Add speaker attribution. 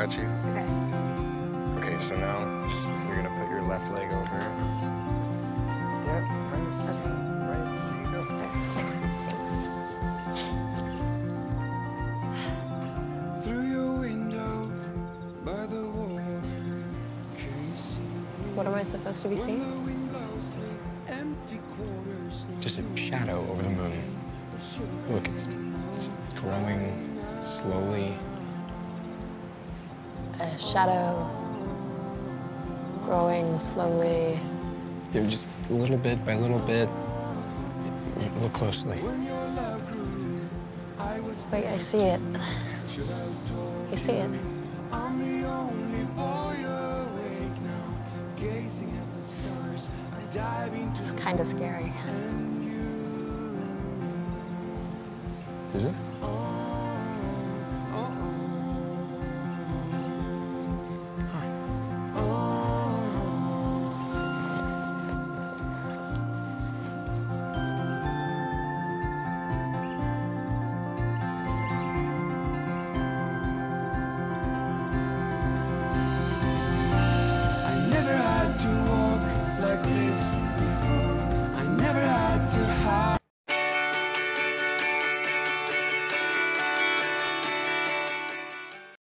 Speaker 1: got you.
Speaker 2: Okay.
Speaker 1: Okay, so now you're gonna put your left leg over. Yep, nice.
Speaker 2: Okay.
Speaker 1: Right, there you go.
Speaker 2: Thanks.
Speaker 3: Through your window by the water, can you see
Speaker 2: What am I supposed to be
Speaker 3: when
Speaker 2: seeing?
Speaker 3: the wind blows through empty quarters?
Speaker 1: Just a shadow over the moon. Look, it's growing slowly.
Speaker 2: A shadow growing slowly.
Speaker 1: Yeah, just little bit by little bit. Look closely.
Speaker 3: When your love grew, I was
Speaker 2: Wait, I see it.
Speaker 3: should have told
Speaker 2: You see it?
Speaker 3: I'm the only boy awake now, gazing at the stars. I dive into
Speaker 2: It's kind of scary.
Speaker 1: Is it?
Speaker 3: all